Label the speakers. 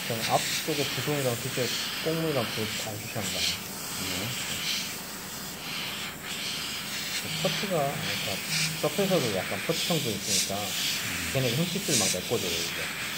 Speaker 1: 그럼 앞쪽에 부동이랑 뒤쪽에 꽁무랑 다 주시한다. 퍼트가, 그러니까 서페에서도 약간 퍼트 성도 있으니까 걔네 흠집들 막 메꿔줘요, 이제.